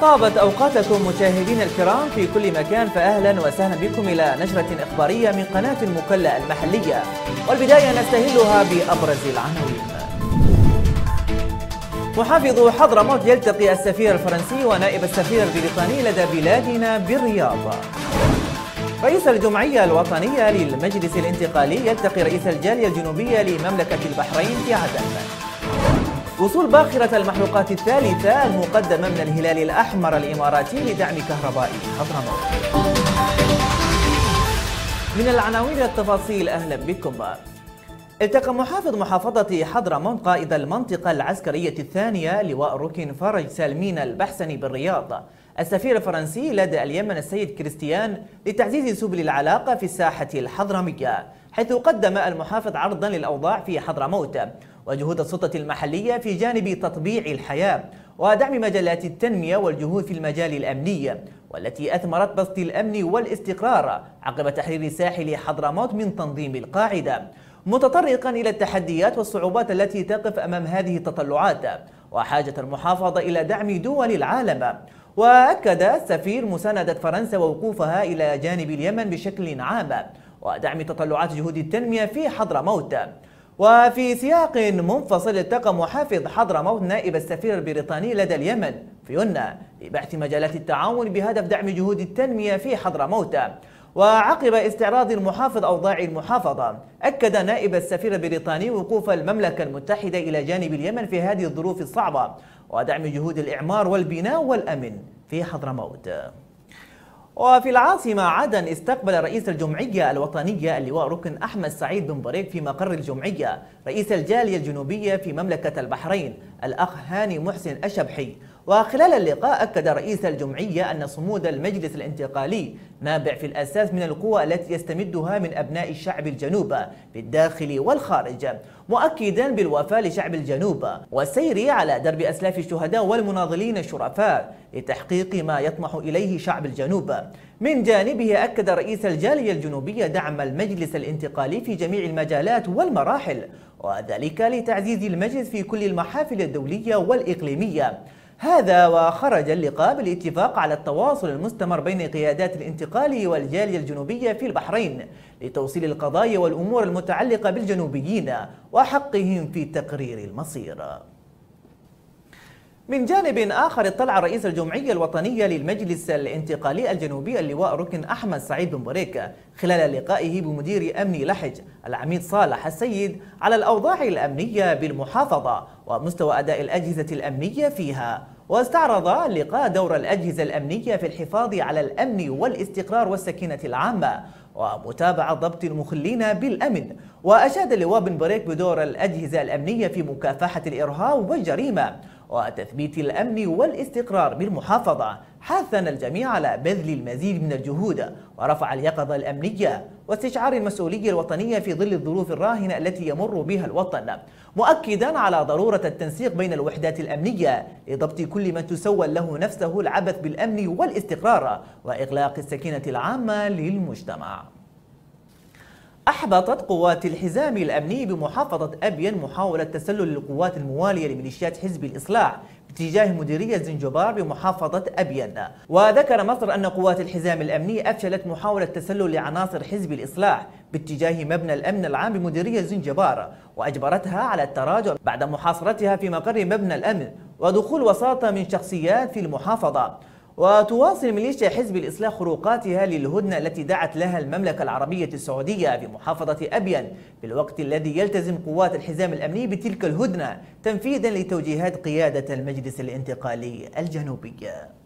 طابت أوقاتكم مشاهدينا الكرام في كل مكان، فأهلا وسهلا بكم إلى نشرة إخبارية من قناة المكلا المحلية، والبداية نستهلها بأبرز العناوين. محافظ حضرموت يلتقي السفير الفرنسي ونائب السفير البريطاني لدى بلادنا بالرياض. رئيس الجمعية الوطنية للمجلس الانتقالي يلتقي رئيس الجالية الجنوبية لمملكة البحرين في عدن. وصول باخرة المحروقات الثالثة المقدمة من الهلال الأحمر الإماراتي لدعم كهرباء حضرموت. من العناوين التفاصيل، أهلا بكم. التقى محافظ محافظة حضرموت قائد المنطقة العسكرية الثانية لواء ركن فرج سالمين البحسني بالرياض السفير الفرنسي لدى اليمن السيد كريستيان لتعزيز سبل العلاقة في الساحة الحضرمية، حيث قدم المحافظ عرضا للأوضاع في حضرموت وجهود السلطة المحلية في جانب تطبيع الحياة ودعم مجالات التنمية والجهود في المجال الأمني، والتي أثمرت بسط الأمن والاستقرار عقب تحرير ساحل حضرموت من تنظيم القاعدة، متطرقا إلى التحديات والصعوبات التي تقف أمام هذه التطلعات وحاجة المحافظة إلى دعم دول العالم. وأكد السفير مساندة فرنسا ووقوفها إلى جانب اليمن بشكل عام ودعم تطلعات جهود التنمية في حضرموت. وفي سياق منفصل التقى محافظ حضرموت نائب السفير البريطاني لدى اليمن فيونا لبحث مجالات التعاون بهدف دعم جهود التنمية في حضرموت. وعقب استعراض المحافظ أوضاع المحافظة، أكد نائب السفير البريطاني وقوف المملكة المتحدة إلى جانب اليمن في هذه الظروف الصعبة ودعم جهود الإعمار والبناء والأمن في حضرموت. وفي العاصمة عدن استقبل رئيس الجمعية الوطنية اللواء ركن أحمد سعيد بن بريك في مقر الجمعية رئيس الجالية الجنوبية في مملكة البحرين الأخ هاني محسن الشبحي. وخلال اللقاء أكد رئيس الجمعية أن صمود المجلس الانتقالي نابع في الأساس من القوى التي يستمدها من أبناء الشعب الجنوب في الداخل والخارج، مؤكدا بالوفاء لشعب الجنوب والسير على درب أسلاف الشهداء والمناضلين الشرفاء لتحقيق ما يطمح إليه شعب الجنوب. من جانبه أكد رئيس الجالية الجنوبية دعم المجلس الانتقالي في جميع المجالات والمراحل، وذلك لتعزيز المجلس في كل المحافل الدولية والإقليمية. هذا وخرج اللقاء بالاتفاق على التواصل المستمر بين قيادات الانتقال والجالية الجنوبية في البحرين لتوصيل القضايا والأمور المتعلقة بالجنوبيين وحقهم في تقرير المصير. من جانب آخر، اطلع رئيس الجمعية الوطنية للمجلس الانتقالي الجنوبي اللواء ركن أحمد سعيد بن بريك خلال لقائه بمدير أمن لحج العميد صالح السيد على الأوضاع الأمنية بالمحافظة ومستوى أداء الأجهزة الأمنية فيها. واستعرض اللقاء دور الأجهزة الأمنية في الحفاظ على الأمن والاستقرار والسكينة العامة ومتابعة ضبط المخلين بالأمن. وأشاد اللواء بن بريك بدور الأجهزة الأمنية في مكافحة الإرهاب والجريمة وتثبيت الأمن والاستقرار بالمحافظة، حثا الجميع على بذل المزيد من الجهود ورفع اليقظة الأمنية واستشعار المسؤولية الوطنية في ظل الظروف الراهنة التي يمر بها الوطن، مؤكدا على ضرورة التنسيق بين الوحدات الأمنية لضبط كل من تسول له نفسه العبث بالأمن والاستقرار وإغلاق السكينة العامة للمجتمع. أحبطت قوات الحزام الأمني بمحافظة أبين محاولة تسلل القوات الموالية لميليشيات حزب الإصلاح باتجاه مديرية زنجبار بمحافظة أبين. وذكر مصدر أن قوات الحزام الأمني أفشلت محاولة تسلل لعناصر حزب الإصلاح باتجاه مبنى الأمن العام بمديرية زنجبار، وأجبرتها على التراجع بعد محاصرتها في مقر مبنى الأمن ودخول وساطة من شخصيات في المحافظة. وتواصل ميليشيا حزب الإصلاح خروقاتها للهدنة التي دعت لها المملكة العربية السعودية في محافظة أبين في الوقت الذي يلتزم قوات الحزام الأمني بتلك الهدنة تنفيذا لتوجيهات قيادة المجلس الانتقالي الجنوبي.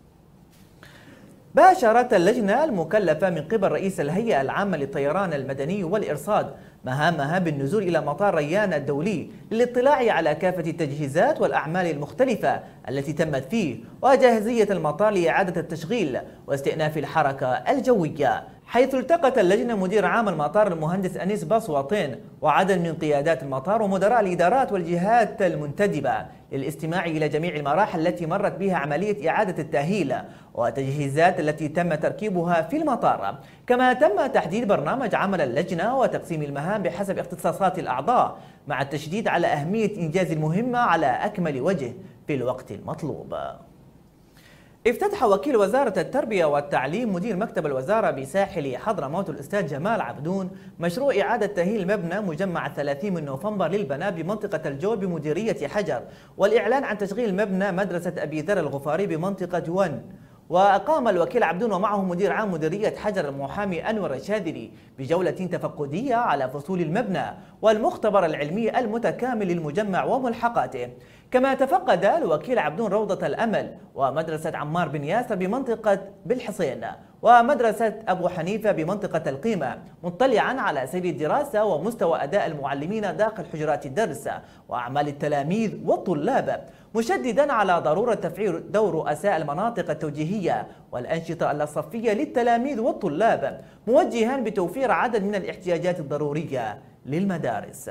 باشرت اللجنة المكلفة من قبل رئيس الهيئة العامة للطيران المدني والإرصاد مهامها بالنزول إلى مطار ريان الدولي للاطلاع على كافة التجهيزات والأعمال المختلفة التي تمت فيه وجاهزية المطار لإعادة التشغيل واستئناف الحركة الجوية، حيث التقت اللجنة مدير عام المطار المهندس أنيس باصواطين وعدد من قيادات المطار ومدراء الإدارات والجهات المنتدبة للاستماع إلى جميع المراحل التي مرت بها عملية إعادة التأهيل والتجهيزات التي تم تركيبها في المطار. كما تم تحديد برنامج عمل اللجنة وتقسيم المهام بحسب اختصاصات الأعضاء مع التشديد على أهمية إنجاز المهمة على أكمل وجه في الوقت المطلوب. افتتح وكيل وزارة التربية والتعليم مدير مكتب الوزارة بساحل حضرموت الأستاذ جمال عبدون مشروع إعادة تأهيل مبنى مجمع 30 من نوفمبر للبنات بمنطقة الجول بمديرية حجر، والإعلان عن تشغيل مبنى مدرسة أبي ذر الغفاري بمنطقة ون. وأقام الوكيل عبدون ومعه مدير عام مديرية حجر المحامي أنور الشاذلي بجولة تفقدية على فصول المبنى والمختبر العلمي المتكامل للمجمع وملحقاته. كما تفقد الوكيل عبدون روضة الأمل ومدرسة عمار بن ياسر بمنطقة بالحصين ومدرسة أبو حنيفة بمنطقة القيمة، مطلعا على سير الدراسة ومستوى أداء المعلمين داخل حجرات الدرس وأعمال التلاميذ والطلاب، مشددا على ضرورة تفعيل دور رؤساء المناطق التوجيهية والأنشطة الصفية للتلاميذ والطلاب، موجها بتوفير عدد من الاحتياجات الضرورية للمدارس.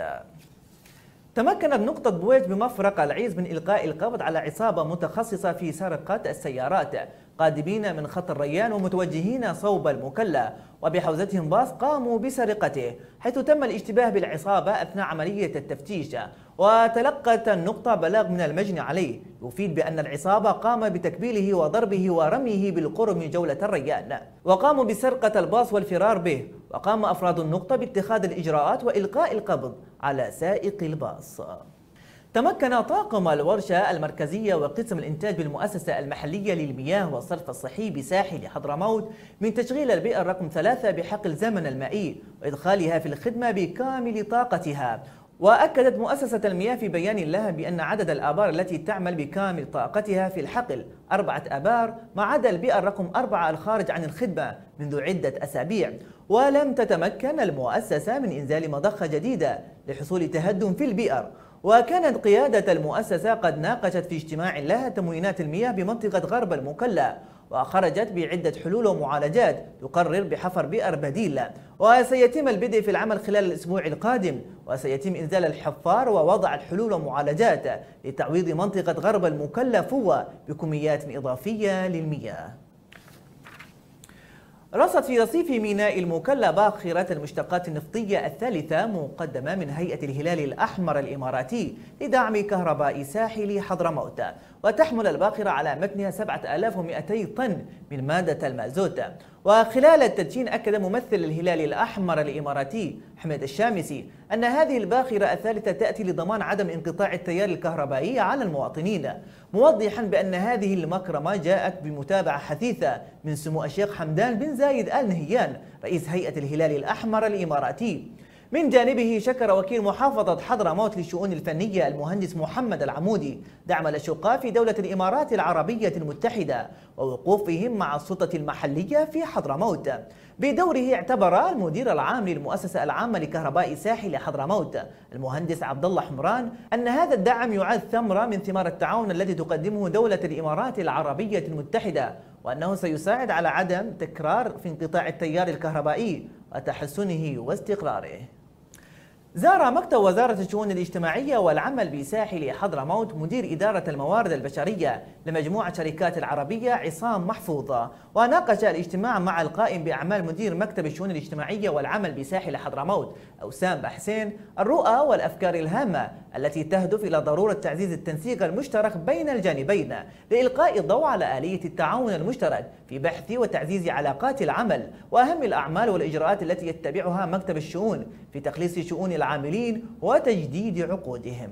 تمكنت نقطة بويج بمفرق العيز من إلقاء القبض على عصابة متخصصة في سرقة السيارات قادمين من خط الريان ومتوجهين صوب المكلا، وبحوزتهم باص قاموا بسرقته، حيث تم الاشتباه بالعصابة أثناء عملية التفتيش. وتلقت النقطة بلاغ من المجني عليه يفيد بأن العصابة قام بتكبيله وضربه ورميه بالقرب من جولة الريان، وقاموا بسرقة الباص والفرار به. وقام أفراد النقطة باتخاذ الإجراءات وإلقاء القبض على سائق الباص. تمكن طاقم الورشة المركزية وقسم الإنتاج بالمؤسسة المحلية للمياه والصرف الصحي بساحل حضرموت من تشغيل البئر رقم 3 بحقل زمن المائي وإدخالها في الخدمة بكامل طاقتها. وأكدت مؤسسة المياه في بيان لها بأن عدد الآبار التي تعمل بكامل طاقتها في الحقل 4 آبار ما عدا البئر رقم 4 الخارج عن الخدمة منذ عدة أسابيع. ولم تتمكن المؤسسة من إنزال مضخة جديدة لحصول تهدم في البئر. وكانت قيادة المؤسسة قد ناقشت في اجتماع لها تموينات المياه بمنطقة غرب المكلا، وخرجت بعدة حلول ومعالجات تقرر بحفر بئر بديل، وسيتم البدء في العمل خلال الأسبوع القادم، وسيتم إنزال الحفار ووضع الحلول ومعالجات لتعويض منطقة غرب المكلا فوة بكميات إضافية للمياه. رصد في رصيف ميناء المكلا باخرة المشتقات النفطية الثالثة مقدمة من هيئة الهلال الأحمر الإماراتي لدعم كهرباء ساحل حضرموت، وتحمل الباخرة على متنها 7200 طن من مادة المازوت. وخلال التدشين أكد ممثل الهلال الأحمر الإماراتي حميد الشامسي أن هذه الباخرة الثالثة تأتي لضمان عدم انقطاع التيار الكهربائي على المواطنين، موضحا بأن هذه المكرمة جاءت بمتابعة حثيثة من سمو الشيخ حمدان بن زايد آل نهيان رئيس هيئة الهلال الأحمر الإماراتي. من جانبه شكر وكيل محافظة حضرموت للشؤون الفنية المهندس محمد العمودي دعم الأشقاء في دولة الإمارات العربية المتحدة ووقوفهم مع السلطة المحلية في حضرموت. بدوره اعتبر المدير العام للمؤسسة العامة لكهرباء ساحل حضرموت المهندس عبد الله حمران أن هذا الدعم يعد ثمرة من ثمار التعاون الذي تقدمه دولة الإمارات العربية المتحدة، وأنه سيساعد على عدم تكرار في انقطاع التيار الكهربائي وتحسنه واستقراره. زار مكتب وزارة الشؤون الاجتماعية والعمل بساحل حضرموت مدير إدارة الموارد البشرية لمجموعة شركات العربية عصام محفوظ، وناقش الاجتماع مع القائم بأعمال مدير مكتب الشؤون الاجتماعية والعمل بساحل حضرموت أوسام بحسين الرؤى والأفكار الهامة التي تهدف إلى ضرورة تعزيز التنسيق المشترك بين الجانبين لإلقاء الضوء على آلية التعاون المشترك في بحث وتعزيز علاقات العمل وأهم الأعمال والإجراءات التي يتبعها مكتب الشؤون في تخليص شؤون العاملين وتجديد عقودهم.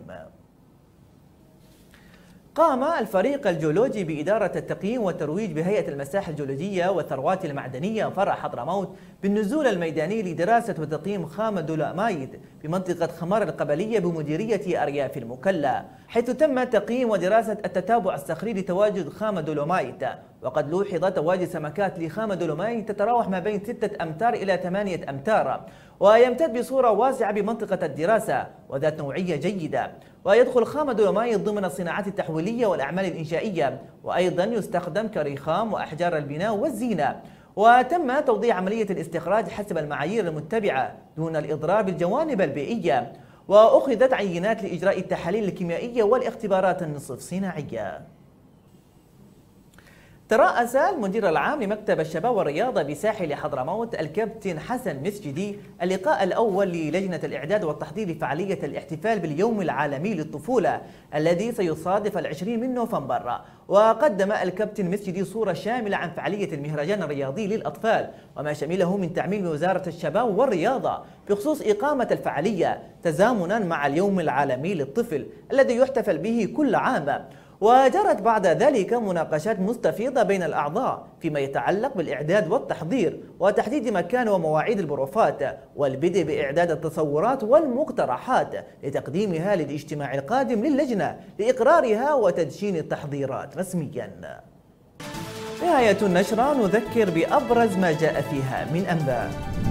قام الفريق الجيولوجي بإدارة التقييم والترويج بهيئة المساحة الجيولوجية والثروات المعدنية فرع حضرموت بالنزول الميداني لدراسة وتقييم خام الدولومايت بمنطقة خمار القبلية بمديرية أرياف المكلا، حيث تم تقييم ودراسة التتابع الصخري لتواجد خام الدولومايت. وقد لوحظ تواجد سمكات لخام الدولومايت تتراوح ما بين 6 أمتار إلى 8 أمتار، ويمتد بصورة واسعة بمنطقة الدراسة وذات نوعية جيدة. ويدخل خام الدولومايت ضمن الصناعات التحويلية والأعمال الإنشائية، وأيضا يستخدم كرخام وأحجار البناء والزينة. وتم توضيح عملية الاستخراج حسب المعايير المتبعة دون الإضرار بالجوانب البيئية، وأخذت عينات لإجراء التحاليل الكيميائية والاختبارات النصف صناعية. ترأس المدير العام لمكتب الشباب والرياضة بساحل حضرموت الكابتن حسن مسجدي اللقاء الأول للجنة الإعداد والتحضير لفعالية الاحتفال باليوم العالمي للطفولة الذي سيصادف 20 من نوفمبر. وقدم الكابتن مسجدي صورة شاملة عن فعالية المهرجان الرياضي للأطفال وما شمله من تعميم وزارة الشباب والرياضة بخصوص إقامة الفعالية تزامنا مع اليوم العالمي للطفل الذي يحتفل به كل عام. وجرت بعد ذلك مناقشات مستفيضة بين الأعضاء فيما يتعلق بالإعداد والتحضير وتحديد مكان ومواعيد البروفات والبدء بإعداد التصورات والمقترحات لتقديمها للاجتماع القادم للجنة لإقرارها وتدشين التحضيرات رسميا. نهاية النشرة نذكر بأبرز ما جاء فيها من أنباء.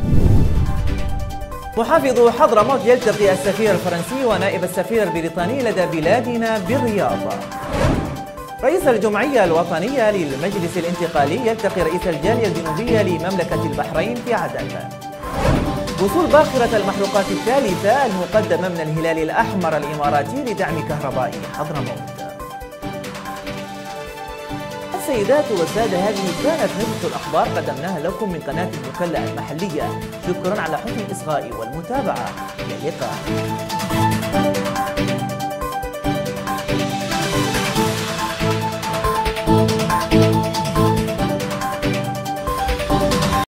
محافظ حضرموت يلتقي السفير الفرنسي ونائب السفير البريطاني لدى بلادنا بالرياض. رئيس الجمعية الوطنية للمجلس الانتقالي يلتقي رئيس الجالية الجنوبية لمملكة البحرين في عدن. وصول باخرة المحروقات الثالثة المقدمة من الهلال الأحمر الإماراتي لدعم كهرباء حضرموت. السيدات والسادة، هذه كانت نشرة الأخبار قدمناها لكم من قناة المكلا المحلية. شكرا على حسن الإصغاء والمتابعة. إلى اللقاء.